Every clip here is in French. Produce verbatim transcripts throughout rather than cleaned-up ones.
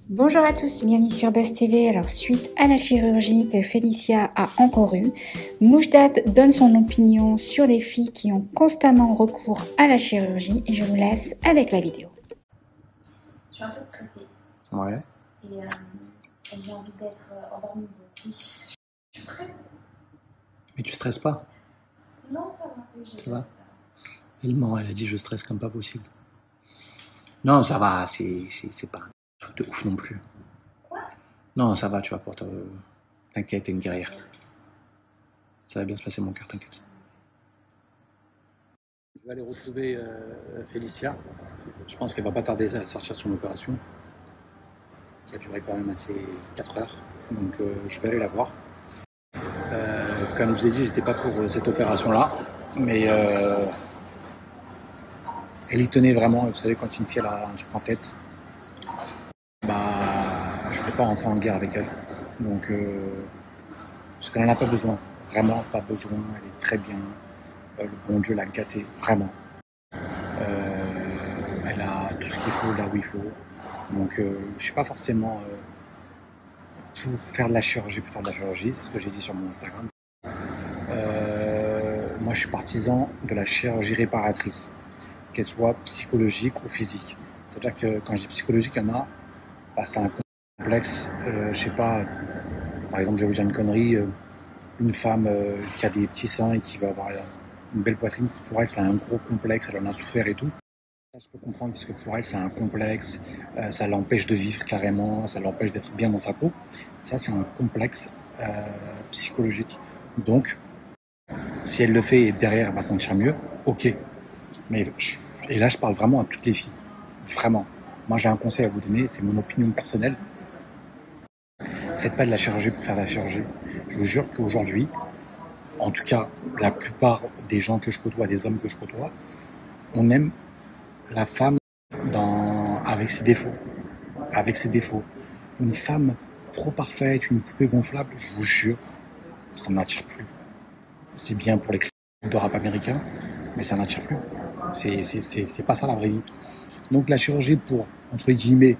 Bonjour à tous, bienvenue sur Buzz T V. Alors, suite à la chirurgie que Félicia a encore eue, Moujdat donne son opinion sur les filles qui ont constamment recours à la chirurgie et je vous laisse avec la vidéo. Je suis un peu stressée. Ouais. Et, euh, et j'ai envie d'être euh, endormie. Donc oui, je suis prête. Mais tu stresses pas? Non, ça va. Oui, j'ai Ça va. ça. Elle ment, elle a dit je stresse comme pas possible. Non, ça va, c'est, c'est, c'est pas un truc de ouf non plus. Quoi? Non, ça va, tu vas pour te... T'inquiète, t'es une guerrière. Yes. Ça va bien se passer mon cœur, t'inquiète. Je vais aller retrouver euh, Félicia. Je pense qu'elle va pas tarder à sortir de son opération, qui a duré quand même assez quatre heures. Donc euh, je vais aller la voir. Euh, comme je vous ai dit, j'étais pas pour euh, cette opération-là, mais euh, elle y tenait vraiment. Vous savez, quand une fille elle a un truc en tête, bah, je ne vais pas rentrer en guerre avec elle. Donc, euh, parce qu'elle n'en a pas besoin, vraiment pas besoin. Elle est très bien. Euh, le bon Dieu l'a gâtée, vraiment. Euh, elle a tout ce qu'il faut là où il faut. Donc, euh, je suis pas forcément euh, pour faire de la chirurgie, pour faire de la chirurgie, c'est ce que j'ai dit sur mon Instagram. Euh, moi, je suis partisan de la chirurgie réparatrice, qu'elle soit psychologique ou physique. C'est-à-dire que quand je dis psychologique, il y en a, bah, c'est un complexe. Euh, je sais pas, par exemple, je vais vous dire une connerie, euh, une femme euh, qui a des petits seins et qui va avoir une belle poitrine, pour elle, c'est un gros complexe, elle en a souffert et tout. Ça, je peux comprendre parce que pour elle, c'est un complexe, euh, ça l'empêche de vivre carrément, ça l'empêche d'être bien dans sa peau. Ça, c'est un complexe euh, psychologique. Donc, si elle le fait et derrière, elle va se sentir mieux, ok. Mais, et là, je parle vraiment à toutes les filles. Vraiment. Moi, j'ai un conseil à vous donner, c'est mon opinion personnelle. Faites pas de la chirurgie pour faire de la chirurgie. Je vous jure qu'aujourd'hui, en tout cas, la plupart des gens que je côtoie, des hommes que je côtoie, on aime la femme dans... avec ses défauts. Avec ses défauts. Une femme trop parfaite, une poupée gonflable, je vous jure, ça n'attire plus. C'est bien pour les clips de rap américains, mais ça n'attire plus. C'est, c'est, c'est, c'est pas ça la vraie vie. Donc la chirurgie pour, entre guillemets,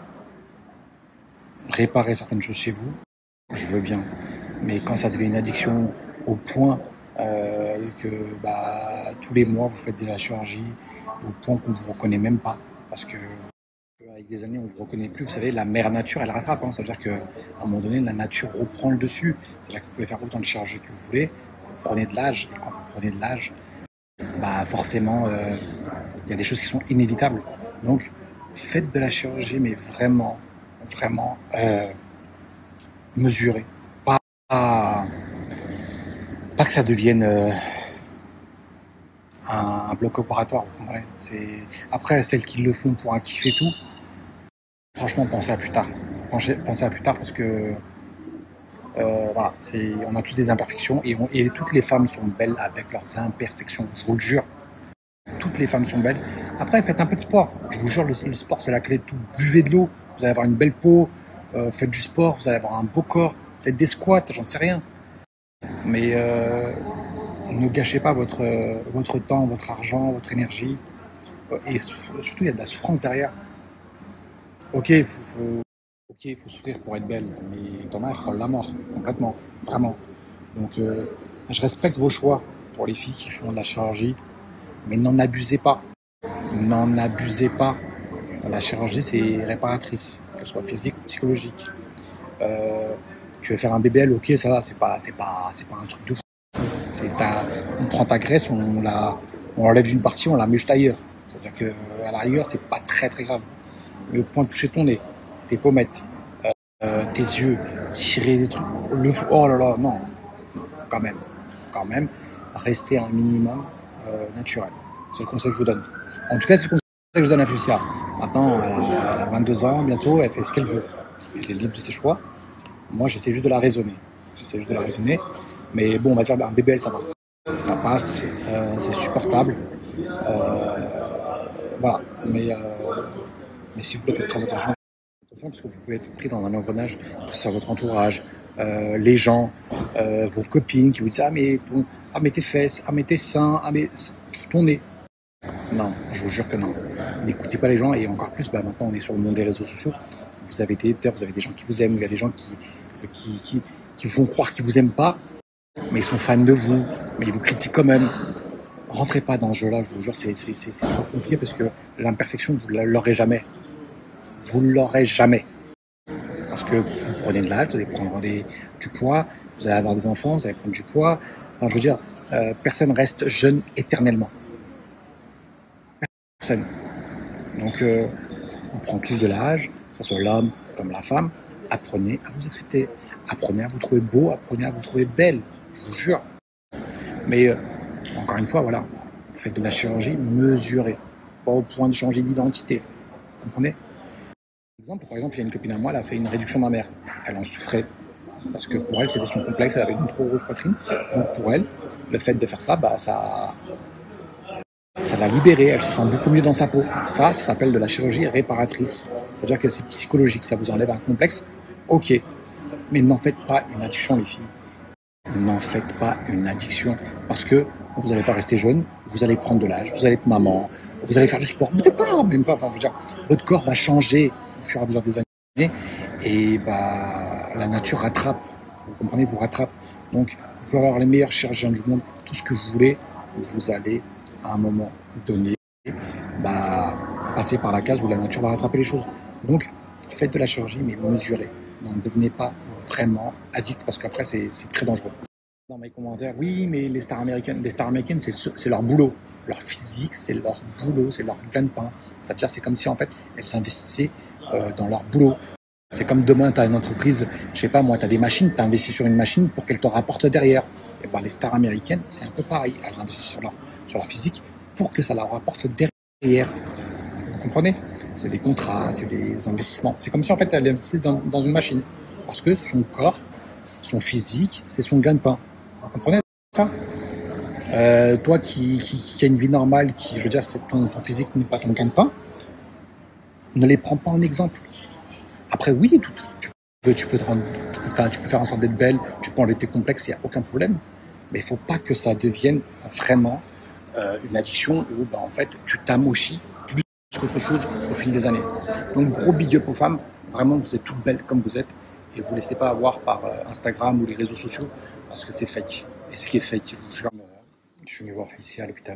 réparer certaines choses chez vous, je veux bien. Mais quand ça devient une addiction au point euh, que bah, tous les mois vous faites de la chirurgie, au point qu'on ne vous reconnaît même pas, parce que avec des années on ne vous reconnaît plus, vous savez, la mère nature elle rattrape, hein. Ça veut dire qu'à un moment donné la nature reprend le dessus. C'est-à-dire que vous pouvez faire autant de chirurgie que vous voulez, vous prenez de l'âge, et quand vous prenez de l'âge, bah forcément il euh, y a des choses qui sont inévitables. Donc faites de la chirurgie, mais vraiment, vraiment euh, mesurée. Pas, pas que ça devienne euh, un, un bloc opératoire. Vous comprenez. C'est... Après, celles qui le font pour un kiff et tout, franchement, pensez à plus tard. Pensez, pensez à plus tard parce que euh, voilà, c'est, on a tous des imperfections et, on, et toutes les femmes sont belles avec leurs imperfections. Je vous le jure. Toutes les femmes sont belles. Après, faites un peu de sport. Je vous jure, le, le sport, c'est la clé de tout. Buvez de l'eau, vous allez avoir une belle peau. Euh, faites du sport, vous allez avoir un beau corps. Faites des squats, j'en sais rien. Mais euh, ne gâchez pas votre, euh, votre temps, votre argent, votre énergie. Et surtout, il y a de la souffrance derrière. Ok, il faut, faut, okay, faut souffrir pour être belle, mais t'en as, il frôle la mort, complètement, vraiment. Donc, euh, je respecte vos choix pour les filles qui font de la chirurgie, mais n'en abusez pas. N'en abusez pas. La chirurgie, c'est réparatrice, qu'elle soit physique ou psychologique. Euh, tu veux faire un B B L, ok, ça va, c'est pas, c'est pas, c'est pas un truc de fou. C'est ta, on prend ta graisse, on la, on enlève une partie, on la met juste ailleurs. C'est-à-dire que à la rigueur, c'est pas très très grave. Le point de toucher ton nez, tes pommettes, euh, tes yeux, tirer des trucs, le, oh là là, non, quand même, quand même, restez un minimum euh, naturel. C'est le conseil que je vous donne. En tout cas, c'est le conseil que je donne à Félicia. Maintenant, elle a, elle a vingt-deux ans, bientôt, elle fait ce qu'elle veut. Elle est libre de ses choix. Moi, j'essaie juste de la raisonner. J'essaie juste de la raisonner. Mais bon, on va dire, un B B L, ça va. Ça passe, euh, c'est supportable. Euh, voilà. Mais, euh, mais si vous voulez, faites très attention. Attention, parce que vous pouvez être pris dans un engrenage, que ce soit votre entourage, euh, les gens, euh, vos copines qui vous disent « Ah, mais, ton, ah, mais tes fesses, ah, mais tes seins, ah, mais ton nez. » Non, je vous jure que non. N'écoutez pas les gens, et encore plus, bah, maintenant on est sur le monde des réseaux sociaux. vous avez des haters, vous avez des gens qui vous aiment, il y a des gens qui, qui, qui, qui vous font croire qu'ils vous aiment pas, mais ils sont fans de vous, mais ils vous critiquent quand même. Rentrez pas dans ce jeu-là, je vous jure, c'est, c'est, c'est, c'est trop compliqué parce que l'imperfection, vous ne l'aurez jamais. Vous ne l'aurez jamais. Parce que vous prenez de l'âge, vous allez prendre des, du poids, vous allez avoir des enfants, vous allez prendre du poids. Enfin, je veux dire, euh, personne reste jeune éternellement. Personne. Donc, euh, on prend tous de l'âge, que ce soit l'homme comme la femme. Apprenez à vous accepter. Apprenez à vous trouver beau, apprenez à vous trouver belle. Je vous jure. Mais, euh, encore une fois, voilà, faites de la chirurgie mesurée. Pas au point de changer d'identité. Vous comprenez ? Exemple, par exemple, il y a une copine à moi, elle a fait une réduction mammaire. Elle en souffrait parce que pour elle, c'était son complexe, elle avait une trop grosse poitrine. Donc pour elle, le fait de faire ça, bah ça, ça l'a libérée. Elle se sent beaucoup mieux dans sa peau. Ça, ça s'appelle de la chirurgie réparatrice. C'est-à-dire que c'est psychologique, ça vous enlève un complexe. Ok, mais n'en faites pas une addiction, les filles. N'en faites pas une addiction parce que vous n'allez pas rester jeune, vous allez prendre de l'âge, vous allez être maman, vous allez faire du sport, peut-être pas, même pas. Enfin, je veux dire, votre corps va changer au fur et à mesure des années, et bah, la nature rattrape, vous comprenez, vous rattrape. Donc, vous pouvez avoir les meilleurs chirurgiens du monde, tout ce que vous voulez, vous allez, à un moment donné, bah, passer par la case où la nature va rattraper les choses. Donc, faites de la chirurgie, mais mesurez. Ne devenez pas vraiment addict, parce qu'après, c'est, c'est très dangereux. Dans mes commentaires, oui, mais les stars américaines, les stars américaines, c'est, c'est leur boulot. Leur physique, c'est leur boulot, c'est leur gagne-pain. Ça veut dire, c'est comme si, en fait, elles s'investissaient euh, dans leur boulot. C'est comme demain, tu as une entreprise, je sais pas moi, tu as des machines, tu investis sur une machine pour qu'elle te rapporte derrière. Et ben, les stars américaines, c'est un peu pareil. Elles investissent sur leur, sur leur physique pour que ça leur rapporte derrière. Vous comprenez ? C'est des contrats, c'est des investissements. C'est comme si, en fait, elles investissaient dans, dans une machine. Parce que son corps, son physique, c'est son gagne-pain. Vous comprenez ça ? Euh, toi qui, qui, qui a une vie normale, qui, je veux dire, c'est ton, ton physique n'est pas ton gagne-pain, ne les prends pas en exemple. Après, oui, tu, tu, peux, tu, peux te rendre, enfin, tu peux faire en sorte d'être belle, tu peux enlever tes complexes, il n'y a aucun problème. Mais il ne faut pas que ça devienne vraiment euh, une addiction où, bah, en fait, tu t'amochis plus qu'autre chose au fil des années. Donc, gros big up aux femmes. Vraiment, vous êtes toutes belles comme vous êtes. Et vous ne laissez pas avoir par euh, Instagram ou les réseaux sociaux parce que c'est fake. Et ce qui est fake, je vous jure, je suis venu voir Félicia à l'hôpital.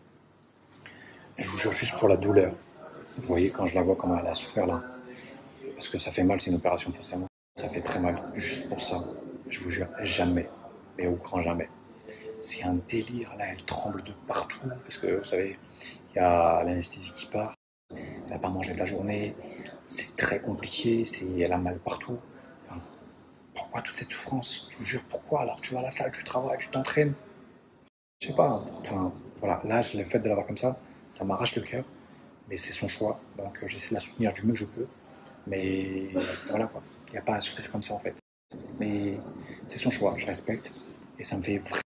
Je vous jure, juste pour la douleur. Vous voyez, quand je la vois, comment elle a souffert là. Parce que ça fait mal, c'est une opération forcément. Ça fait très mal. Juste pour ça, je vous jure, jamais. Mais au grand jamais. C'est un délire, là, elle tremble de partout. Parce que, vous savez, il y a l'anesthésie qui part. Elle n'a pas mangé de la journée. C'est très compliqué. C'est, elle a mal partout. Enfin, pourquoi toute cette souffrance ? Je vous jure, pourquoi ? Alors tu vas à la salle, tu travailles, tu t'entraînes. Je sais pas. Enfin, voilà. Là, le fait de l'avoir comme ça, ça m'arrache le cœur. Mais c'est son choix. Donc, j'essaie de la soutenir du mieux que je peux. Mais voilà quoi. Il n'y a pas à souffrir comme ça en fait. Mais c'est son choix. Je respecte. Et ça me fait